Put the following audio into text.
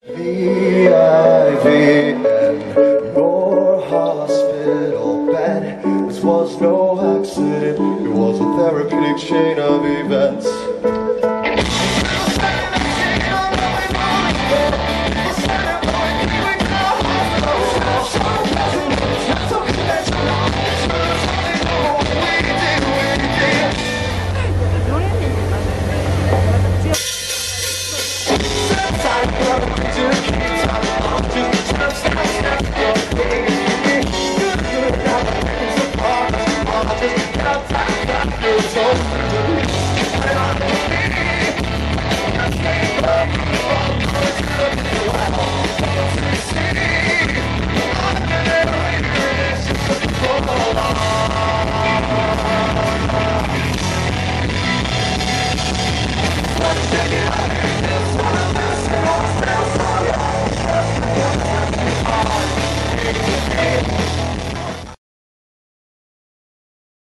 VIVN, your hospital bed. This was no accident, it was a therapeutic chain of events.